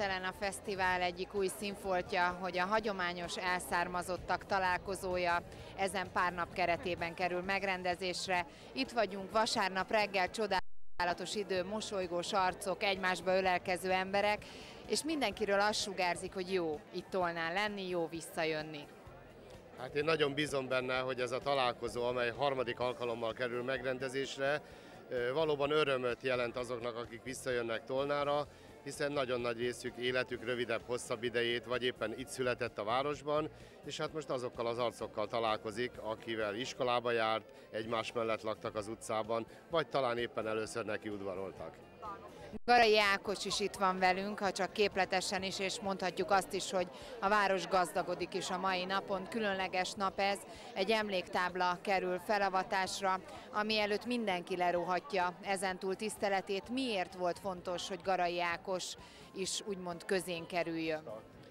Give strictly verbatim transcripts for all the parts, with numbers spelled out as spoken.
Értelem a fesztivál egyik új színfoltja, hogy a hagyományos elszármazottak találkozója ezen pár nap keretében kerül megrendezésre. Itt vagyunk vasárnap reggel, csodálatos idő, mosolygós arcok, egymásba ölelkező emberek, és mindenkiről azt sugárzik, hogy jó itt Tolnán lenni, jó visszajönni. Hát én nagyon bízom benne, hogy ez a találkozó, amely harmadik alkalommal kerül megrendezésre, valóban örömöt jelent azoknak, akik visszajönnek Tolnára, hiszen nagyon nagy részük életük rövidebb, hosszabb idejét, vagy éppen itt született a városban, és hát most azokkal az arcokkal találkozik, akivel iskolába járt, egymás mellett laktak az utcában, vagy talán éppen először neki udvaroltak. Garai Ákos is itt van velünk, ha csak képletesen is, és mondhatjuk azt is, hogy a város gazdagodik is a mai napon. Különleges nap ez, egy emléktábla kerül felavatásra, ami előtt mindenki leróhatja ezentúl tiszteletét. Miért volt fontos, hogy Garai Ákos is úgymond közén kerüljön?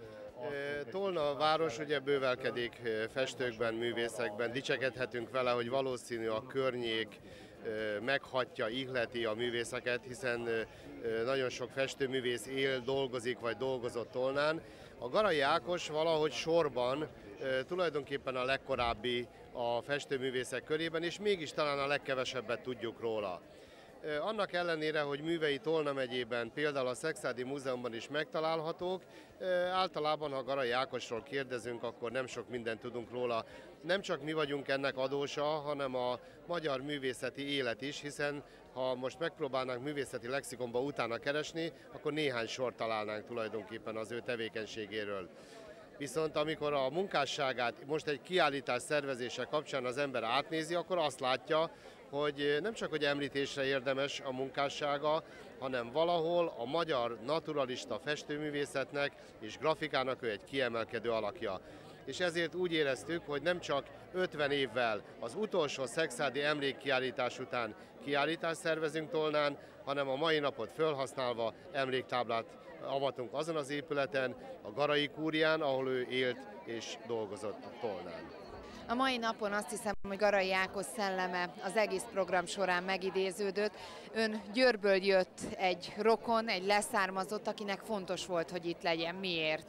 Tolna város ugye bővelkedik festőkben, művészekben, dicsekedhetünk vele, hogy valószínű a környék meghatja, ihleti a művészeket, hiszen nagyon sok festőművész él, dolgozik vagy dolgozott Tolnán. A Garai Ákos valahogy sorban tulajdonképpen a legkorábbi a festőművészek körében, és mégis talán a legkevesebbet tudjuk róla. Annak ellenére, hogy művei Tolna megyében, például a Szekszárdi Múzeumban is megtalálhatók, általában, ha Garai Ákosról kérdezünk, akkor nem sok mindent tudunk róla. Nem csak mi vagyunk ennek adósa, hanem a magyar művészeti élet is, hiszen ha most megpróbálnánk művészeti lexikonba utána keresni, akkor néhány sort találnánk tulajdonképpen az ő tevékenységéről. Viszont amikor a munkásságát most egy kiállítás szervezése kapcsán az ember átnézi, akkor azt látja, hogy nem csak hogy említésre érdemes a munkássága, hanem valahol a magyar naturalista festőművészetnek és grafikának ő egy kiemelkedő alakja. És ezért úgy éreztük, hogy nem csak ötven évvel az utolsó szekszárdi emlékkiállítás után kiállítást szervezünk Tolnán, hanem a mai napot felhasználva emléktáblát avatunk azon az épületen, a Garai Kúrián, ahol ő élt és dolgozott Tolnán. A mai napon azt hiszem, hogy Garai Ákos szelleme az egész program során megidéződött. Ön Győrből jött egy rokon, egy leszármazott, akinek fontos volt, hogy itt legyen. Miért?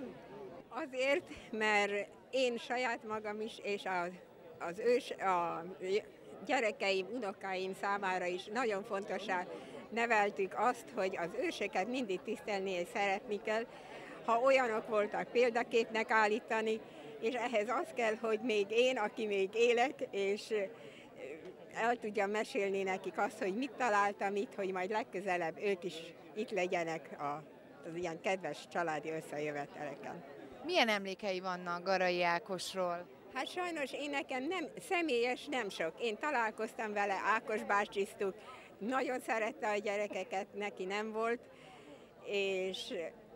Azért, mert én saját magam is, és az, az ős, a gyerekeim, unokáim számára is nagyon fontosá neveltük azt, hogy az ősöket mindig tisztelni és szeretni kell, ha olyanok voltak példaképnek állítani, és ehhez az kell, hogy még én, aki még élek, és el tudjam mesélni nekik azt, hogy mit találtam itt, hogy majd legközelebb ők is itt legyenek az ilyen kedves családi összejöveteleken. Milyen emlékei vannak Garai Ákosról? Hát sajnos én nekem nem, személyes nem sok. Én találkoztam vele, Ákos bácsiztuk, nagyon szerette a gyerekeket, neki nem volt, és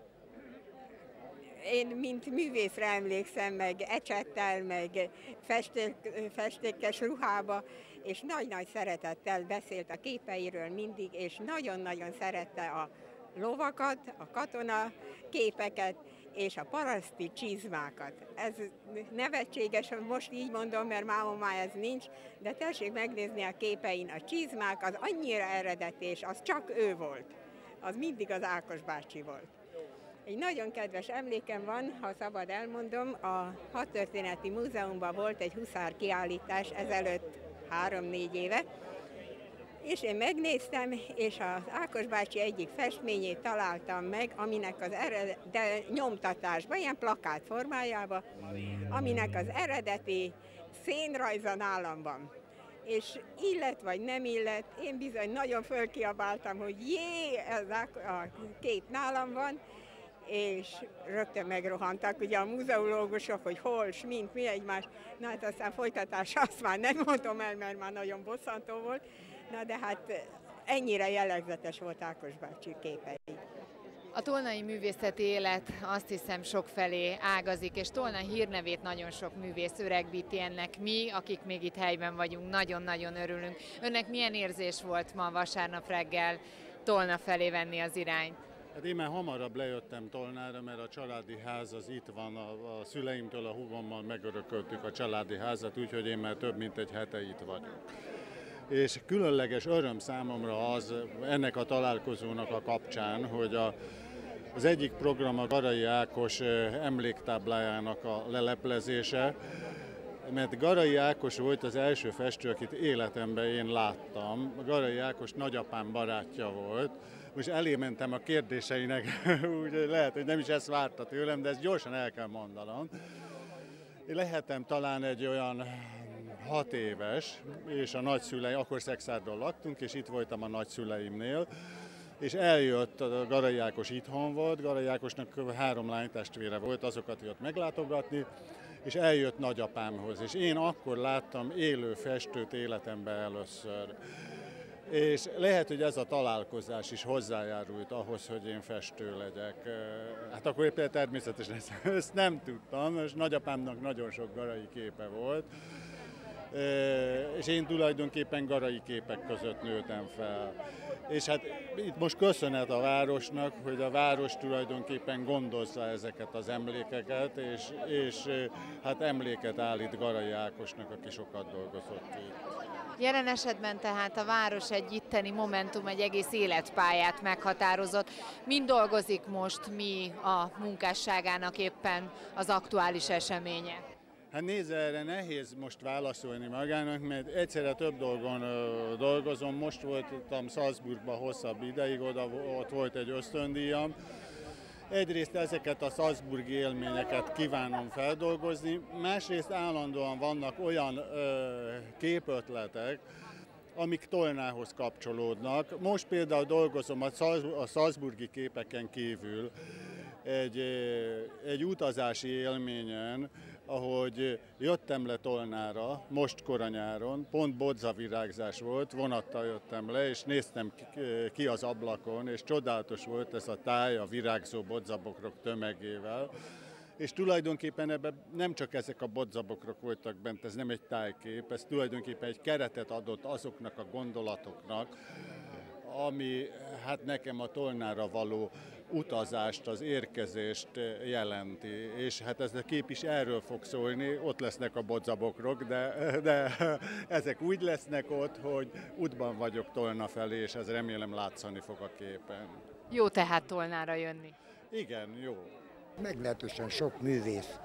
én, mint művészre emlékszem, meg ecsettel, meg festék, festékes ruhába, és nagy-nagy szeretettel beszélt a képeiről mindig, és nagyon-nagyon szerette a lovakat, a katona képeket, és a paraszti csizmákat. Ez nevetséges, most így mondom, mert mámon már ez nincs, de tessék megnézni a képein a csizmák, az annyira eredeti, és az csak ő volt. Az mindig az Ákos bácsi volt. Egy nagyon kedves emlékem van, ha szabad elmondom, a Hadtörténeti Múzeumban volt egy huszár kiállítás ezelőtt három-négy éve, és én megnéztem, és az Ákos bácsi egyik festményét találtam meg, aminek az eredeti nyomtatásban, ilyen plakát formájában, aminek az eredeti szénrajza nálam van. És illet vagy nem illet, én bizony nagyon fölkiabáltam, hogy jé, ez a kép nálam van, és rögtön megrohantak ugye a múzeológusok, hogy hol, s mint, mi egymás. Na hát aztán folytatás azt már nem mondom el, mert már nagyon bosszantó volt. Na de hát ennyire jellegzetes volt Ákos bácsi képei. A tolnai művészeti élet azt hiszem sokfelé ágazik, és Tolna hírnevét nagyon sok művész öregbíti ennek. Mi, akik még itt helyben vagyunk, nagyon-nagyon örülünk. Önnek milyen érzés volt ma vasárnap reggel Tolna felé venni az irányt? Hát én már hamarabb lejöttem Tolnára, mert a családi ház az itt van, a, a szüleimtől, a húgommal megörököltük a családi házat, úgyhogy én már több mint egy hete itt vagyok. És különleges öröm számomra az ennek a találkozónak a kapcsán, hogy a Az egyik program a Garai Ákos emléktáblájának a leleplezése, mert Garai Ákos volt az első festő, akit életemben én láttam. Garai Ákos nagyapám barátja volt. Most elé mentem a kérdéseinek, úgyhogy lehet, hogy nem is ezt várta tőlem, de ezt gyorsan el kell mondanom. Én lehetem talán egy olyan hat éves, és a nagyszüleim, akkor Szexárdon laktunk, és itt voltam a nagyszüleimnél, és eljött, a Garai Ákos itthon volt, Garai Ákosnak három lánytestvére volt, azokat jött meglátogatni, és eljött nagyapámhoz, és én akkor láttam élő festőt életemben először. És lehet, hogy ez a találkozás is hozzájárult ahhoz, hogy én festő legyek. Hát akkor éppen természetesen ezt, ezt nem tudtam, és nagyapámnak nagyon sok garai képe volt, és én tulajdonképpen garai képek között nőttem fel. És hát itt most köszönet a városnak, hogy a város tulajdonképpen gondozza ezeket az emlékeket, és, és hát emléket állít Garai Ákosnak, aki sokat dolgozott itt. Jelen esetben tehát a város egy itteni Momentum egy egész életpályát meghatározott. Mind dolgozik most, mi a munkásságának éppen az aktuális eseménye? Hát nézze, erre nehéz most válaszolni magának, mert egyszerre több dolgon ö, dolgozom. Most voltam Salzburgban hosszabb ideig, oda, ott volt egy ösztöndíjam. Egyrészt ezeket a salzburgi élményeket kívánom feldolgozni, másrészt állandóan vannak olyan ö, képötletek, amik Tolnához kapcsolódnak. Most például dolgozom a, a salzburgi képeken kívül egy, egy utazási élményen, ahogy jöttem le Tolnára, most koranyáron, pont bodzavirágzás volt, vonattal jöttem le, és néztem ki az ablakon, és csodálatos volt ez a táj a virágzó bodzabokrok tömegével. És tulajdonképpen ebben nem csak ezek a bodzabokrok voltak bent, ez nem egy tájkép, ez tulajdonképpen egy keretet adott azoknak a gondolatoknak, ami hát nekem a Tolnára való utazást, az érkezést jelenti. És hát ez a kép is erről fog szólni, ott lesznek a bodzabokrok, de, de ezek úgy lesznek ott, hogy útban vagyok Tolna felé, és ez remélem látszani fog a képen. Jó tehát Tolnára jönni. Igen, jó. Meglehetősen sok művész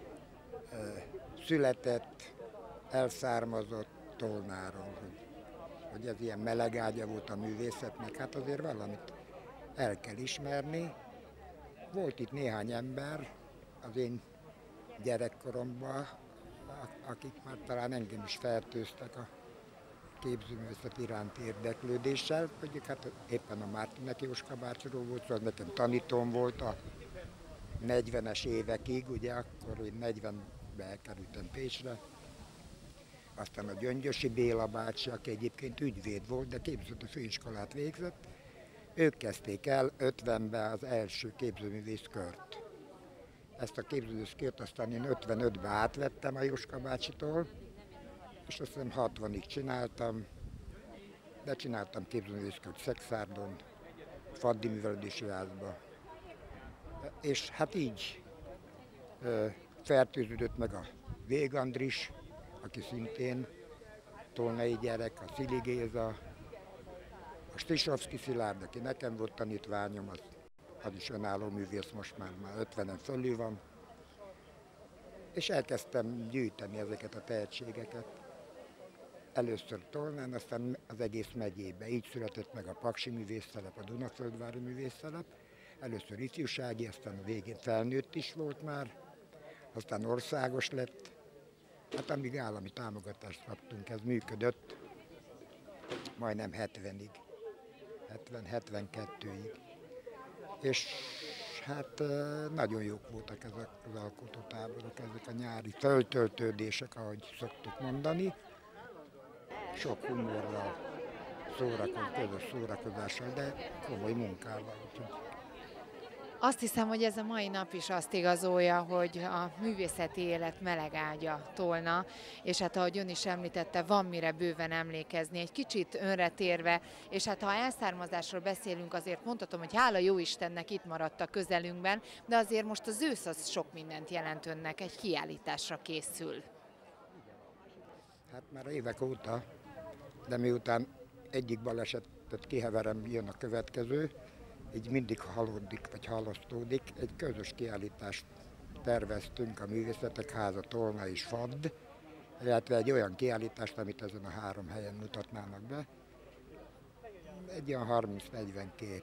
született, elszármazott Tolnáról, hogy, hogy ez ilyen melegágya volt a művészetnek, hát azért valamit el kell ismerni. Volt itt néhány ember az én gyerekkoromban, akik már talán engem is fertőztek a képzőművészet iránti érdeklődéssel, hogy hát éppen a Mártinek Jóska bácsiról volt, szóval nekem tanítóm volt a negyvenes évekig, ugye akkor én negyvenben elkerültem Pécsre. Aztán a Gyöngyösi Béla bácsi, aki egyébként ügyvéd volt, de képzőművészeti főiskolát végzett, ők kezdték el ötvenben az első képzőművészkört. Ezt a képzőművészkört aztán én ötvenötben átvettem a Jóska bácsitól, és azt hiszem hatvanig csináltam, de csináltam képzőművészkört Szexárdon, Faddi Művelődési Házban. És hát így ö, fertőződött meg a Vég Andris, aki szintén tolnai gyerek, a Szili Géza, a Stisovszki Szilárd, aki nekem volt tanítványom, az, az is önálló művész, most már, már ötvenen fölül van. És elkezdtem gyűjteni ezeket a tehetségeket. Először Tolnán, aztán az egész megyébe. Így született meg a Paksi Művésztelep, a Dunaföldvári Művésztelep. Először ifjúsági, aztán a végén felnőtt is volt már, aztán országos lett. Hát amíg állami támogatást kaptunk, ez működött majdnem hetvenig, hetven-hetvenkettőig. És hát nagyon jók voltak ezek az alkotótáborok, ezek a nyári föltöltődések, ahogy szoktuk mondani. Sok humorral, szórakozás, közös szórakozással, de komoly munkával. Azt hiszem, hogy ez a mai nap is azt igazolja, hogy a művészeti élet melegágya Tolna, és hát ahogy ön is említette, van mire bőven emlékezni, egy kicsit önre térve, és hát ha elszármazásról beszélünk, azért mondhatom, hogy hála jó Istennek itt maradt a közelünkben, de azért most az ősz az sok mindent jelent önnek, egy kiállításra készül. Hát már évek óta, de miután egyik balesetet kiheverem, jön a következő, így mindig halódik, vagy halasztódik. Egy közös kiállítást terveztünk, a Művészetek Háza Tolna és Fadd, illetve egy olyan kiállítást, amit ezen a három helyen mutatnának be. Egy olyan harminc-negyven kép.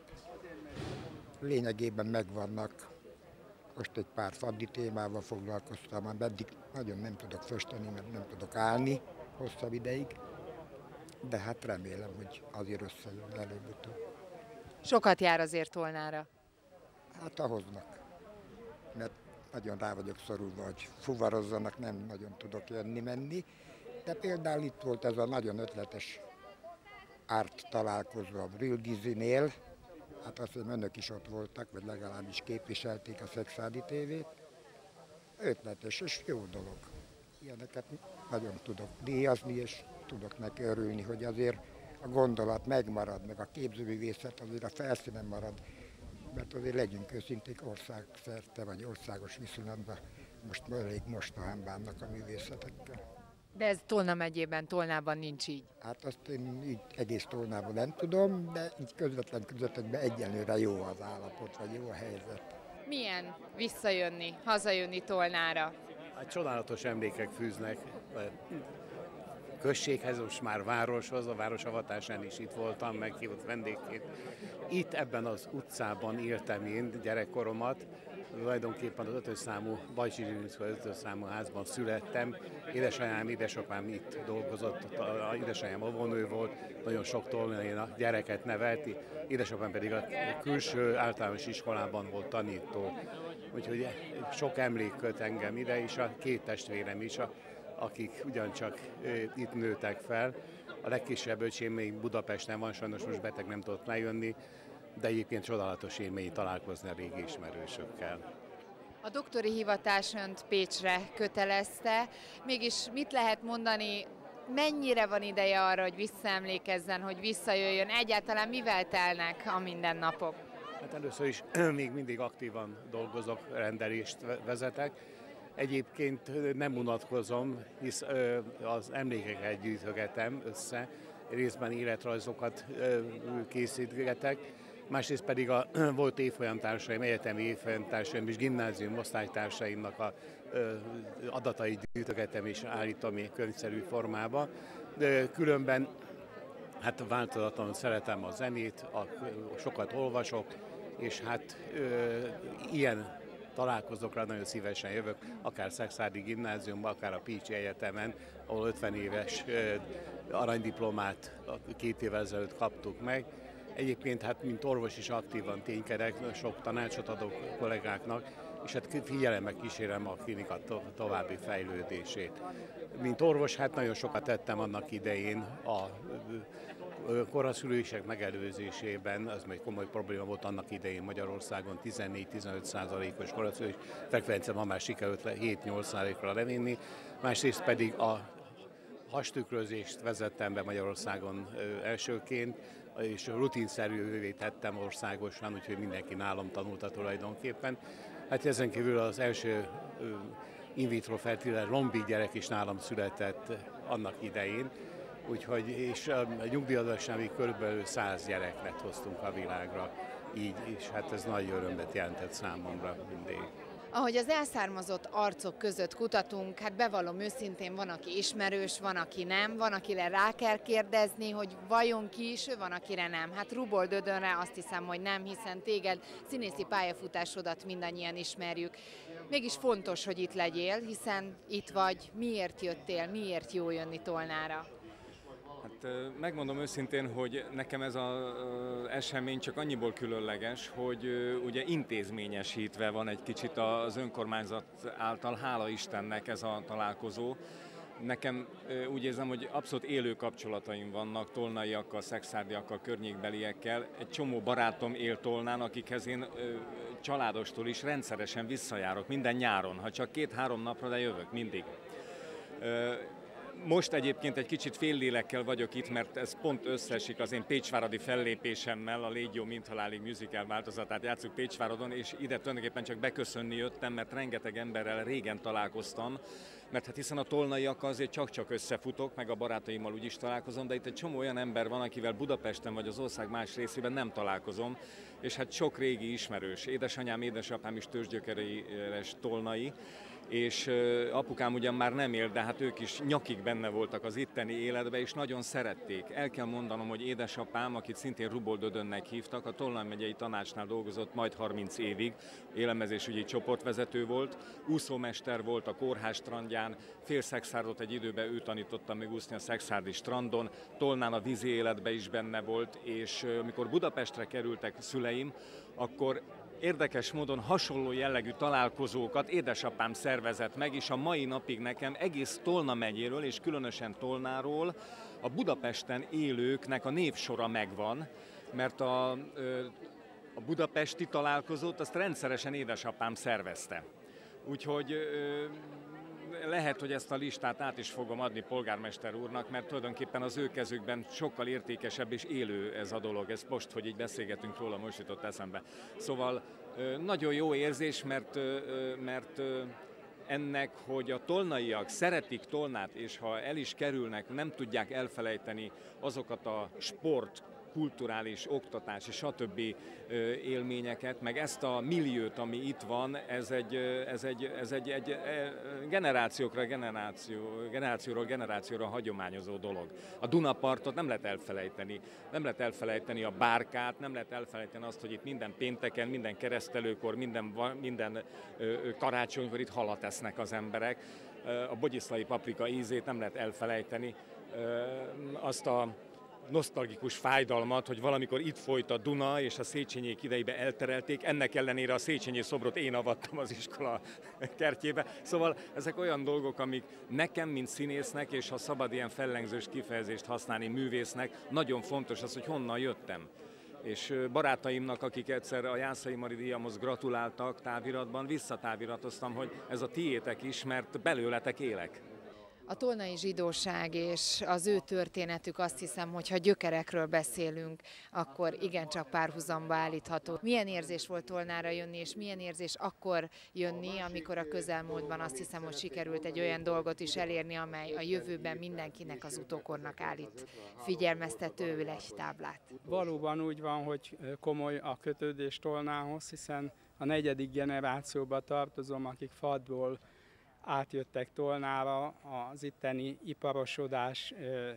Lényegében megvannak. Most egy pár faddi témával foglalkoztam, már eddig nagyon nem tudok festeni, mert nem tudok állni hosszabb ideig, de hát remélem, hogy azért összejön előbb-utóbb. Sokat jár azért Tolnára? Hát ahoznak, mert nagyon rá vagyok szorulva, hogy fuvarozzanak, nem nagyon tudok jönni-menni, de például itt volt ez a nagyon ötletes árt találkozó a Brüldízinél, hát azt hiszem önök is ott voltak, vagy legalábbis képviselték a Szekszárdi tévét. Ötletes és jó dolog. Ilyeneket nagyon tudok díjazni, és tudok neki örülni, hogy azért a gondolat megmarad, meg a képzőművészet azért a felszínen marad, mert azért legyünk őszinték, országszerte vagy országos viszonylatban most elég mostohán bánnak a művészetekkel. De ez Tolna megyében, Tolnában nincs így. Hát azt én így egész Tolnában nem tudom, de így közvetlen közvetekben egyenlőre jó az állapot, vagy jó a helyzet. Milyen visszajönni, hazajönni Tolnára? Hát csodálatos emlékek fűznek községhez, most már városhoz, a városavatásán is itt voltam, meghívott vendégként. Itt ebben az utcában éltem én gyerekkoromat, tulajdonképpen az ötös számú Bajcsi Zsirinszka ötös számú házban születtem. Édesanyám, édesapám itt dolgozott, a édesanyám óvónő volt, nagyon sok tolnai a gyereket nevelti, édesapám pedig a külső általános iskolában volt tanító. Úgyhogy sok emlék köt engem ide, és a két testvérem is, akik ugyancsak itt nőtek fel. A legkisebb öcsém még Budapesten van, sajnos most beteg, nem tudott lejönni, de egyébként csodálatos élmény találkozni a régi ismerősökkel. A doktori hivatás önt Pécsre kötelezte, mégis mit lehet mondani, mennyire van ideje arra, hogy visszaemlékezzen, hogy visszajöjjön, egyáltalán mivel telnek a mindennapok? Hát először is még mindig aktívan dolgozok, rendelést vezetek. Egyébként nem unatkozom, hisz az emlékeket gyűjtögetem össze, részben életrajzokat készítgetek, másrészt pedig a volt évfolyamtársaim, egyetemi évfolyamtársaim és gimnázium osztálytársaimnak a adatait gyűjtögetem és állítom könyvszerű formába. De különben hát változatlanul szeretem a zenét, a, sokat olvasok, és hát ö, ilyen találkozókra nagyon szívesen jövök, akár Szekszárdi Gimnáziumban, akár a Pécsi Egyetemen, ahol ötven éves ö, aranydiplomát két évvel ezelőtt kaptuk meg. Egyébként hát mint orvos is aktívan ténykedek, sok tanácsot adok kollégáknak, és hát figyelemmel kísérem a klinika to- további fejlődését. Mint orvos hát nagyon sokat tettem annak idején a koraszülések megelőzésében, az egy komoly probléma volt annak idején Magyarországon, tizennégy-tizenöt százalékos koraszülés frekvencia, ma már sikerült hét-nyolc százalékra levinni, másrészt pedig a hastükrözést vezettem be Magyarországon elsőként, és rutinszerűvé tettem országosan, úgyhogy mindenki nálam tanulta tulajdonképpen. Hát ezen kívül az első in vitro fertile lombik gyerek is nálam született annak idején, úgyhogy és a nyugdíjadásnál körülbelül száz gyereket hoztunk a világra, így, és hát ez nagy örömet jelentett számomra mindig. Ahogy az elszármazott arcok között kutatunk, hát bevallom őszintén, van, aki ismerős, van, aki nem, van, akire rá kell kérdezni, hogy vajon ki is ő, van, akire nem. Hát Rubol Dödönre azt hiszem, hogy nem, hiszen téged, színészi pályafutásodat mindannyian ismerjük. Mégis fontos, hogy itt legyél, hiszen itt vagy, miért jöttél, miért jó jönni Tolnára? Hát megmondom őszintén, hogy nekem ez az esemény csak annyiból különleges, hogy ugye intézményesítve van egy kicsit az önkormányzat által, hála Istennek ez a találkozó. Nekem úgy érzem, hogy abszolút élő kapcsolataim vannak tolnaiakkal, szekszárdiakkal, környékbeliekkel. Egy csomó barátom él Tolnán, akikhez én családostól is rendszeresen visszajárok, minden nyáron, ha csak két-három napra, de jövök mindig. Most egyébként egy kicsit fél lélekkel vagyok itt, mert ez pont összeesik az én pécsváradi fellépésemmel, a Légy jó, mint halálig musical változatát játszuk Pécsváradon, és ide tulajdonképpen csak beköszönni jöttem, mert rengeteg emberrel régen találkoztam, mert hát hiszen a tolnaiakkal azért csak-csak összefutok, meg a barátaimmal úgy is találkozom, de itt egy csomó olyan ember van, akivel Budapesten vagy az ország más részében nem találkozom, és hát sok régi ismerős. Édesanyám, édesapám is tőzsgyökeres tolnai, és apukám ugyan már nem él, de hát ők is nyakig benne voltak az itteni életbe, és nagyon szerették. El kell mondanom, hogy édesapám, akit szintén Ruboldödönnek hívtak, a Tolnai megyei tanácsnál dolgozott majd harminc évig, élelmezésügyi csoportvezető volt, úszómester volt a Kórház strandján, Félszexárdot egy időben ő tanította meg úszni a Szexárdi strandon, Tolnán a vízi életbe is benne volt, és amikor Budapestre kerültek szüleim, akkor érdekes módon hasonló jellegű találkozókat édesapám szervezett meg, és a mai napig nekem egész Tolna megyéről, és különösen Tolnáról a Budapesten élőknek a névsora megvan, mert a, a budapesti találkozót azt rendszeresen édesapám szervezte. Úgyhogy lehet, hogy ezt a listát át is fogom adni polgármester úrnak, mert tulajdonképpen az ő kezükben sokkal értékesebb és élő ez a dolog. Ez most, hogy így beszélgetünk róla, most jutott eszembe. Szóval nagyon jó érzés, mert, mert ennek, hogy a tolnaiak szeretik Tolnát, és ha el is kerülnek, nem tudják elfelejteni azokat a sport, kulturális, oktatási, stb. Élményeket, meg ezt a milliót, ami itt van, ez egy, ez egy, ez egy, egy generációkra, generáció, generációról generációra hagyományozó dolog. A Dunapartot nem lehet elfelejteni. Nem lehet elfelejteni a bárkát, nem lehet elfelejteni azt, hogy itt minden pénteken, minden keresztelőkor, minden, minden karácsonykor itt halat esznek az emberek. A bogyiszlai paprika ízét nem lehet elfelejteni. Azt a nosztalgikus fájdalmat, hogy valamikor itt folyt a Duna, és a Széchenyiek idejébe elterelték, ennek ellenére a Széchenyi szobrot én avattam az iskola kertjébe. Szóval ezek olyan dolgok, amik nekem, mint színésznek, és ha szabad ilyen fellengzős kifejezést használni, művésznek, nagyon fontos az, hogy honnan jöttem. És barátaimnak, akik egyszer a Jászai Mari díjamhoz gratuláltak táviratban, visszatáviratoztam, hogy ez a tiétek is, mert belőletek élek. A tolnai zsidóság és az ő történetük, azt hiszem, hogy ha gyökerekről beszélünk, akkor igencsak párhuzamba állítható. Milyen érzés volt Tolnára jönni, és milyen érzés akkor jönni, amikor a közelmúltban azt hiszem, hogy sikerült egy olyan dolgot is elérni, amely a jövőben mindenkinek az utókornak állít figyelmeztetőül egy táblát. Valóban úgy van, hogy komoly a kötődés Tolnához, hiszen a negyedik generációba tartozom, akik Fadból átjöttek Tolnára az itteni iparosodás,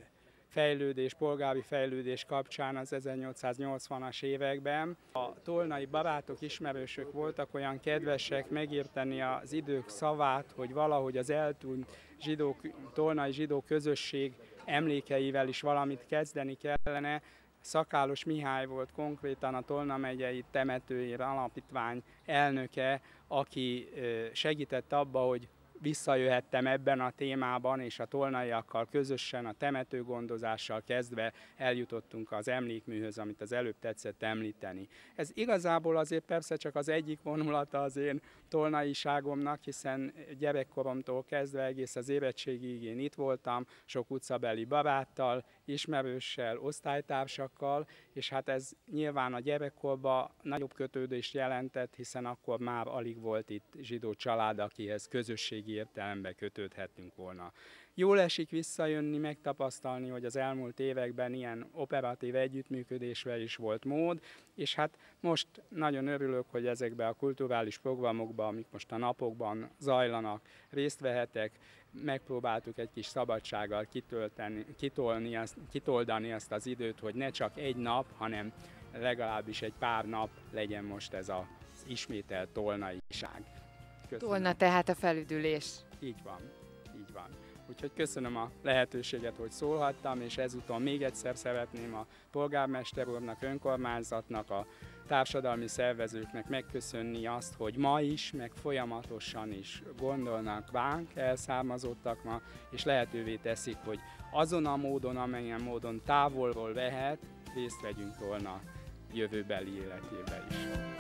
fejlődés, polgári fejlődés kapcsán az ezernyolcszáznyolcvanas években. A tolnai barátok, ismerősök voltak olyan kedvesek megérteni az idők szavát, hogy valahogy az eltűnt zsidó, tolnai zsidó közösség emlékeivel is valamit kezdeni kellene. Szakálos Mihály volt konkrétan a Tolna megyei temetőér alapítvány elnöke, aki segített abba, hogy visszajöhettem ebben a témában, és a tolnaiakkal közösen a temetőgondozással kezdve eljutottunk az emlékműhöz, amit az előbb tetszett említeni. Ez igazából azért persze csak az egyik vonulata az én tolnaiságomnak, hiszen gyerekkoromtól kezdve egész az érettségig én itt voltam, sok utcabeli baráttal, ismerőssel, osztálytársakkal, és hát ez nyilván a gyerekkorban nagyobb kötődést jelentett, hiszen akkor már alig volt itt zsidó család, akihez közösségi értelemben kötődhettünk volna. Jól esik visszajönni, megtapasztalni, hogy az elmúlt években ilyen operatív együttműködésre is volt mód, és hát most nagyon örülök, hogy ezekben a kulturális programokban, amik most a napokban zajlanak, részt vehetek, megpróbáltuk egy kis szabadsággal kitölteni, kitolni, azt, kitoldani azt az időt, hogy ne csak egy nap, hanem legalábbis egy pár nap legyen most ez az ismételt tolnaiság. Köszönöm. Tolna tehát a felüdülés. Így van, így van. Úgyhogy köszönöm a lehetőséget, hogy szólhattam, és ezúton még egyszer szeretném a polgármester úrnak, önkormányzatnak, a társadalmi szervezőknek megköszönni azt, hogy ma is, meg folyamatosan is gondolnak ránk, elszármazottaknak, és lehetővé teszik, hogy azon a módon, amelyen módon távolról vehet, részt vegyünk volna jövőbeli életében is.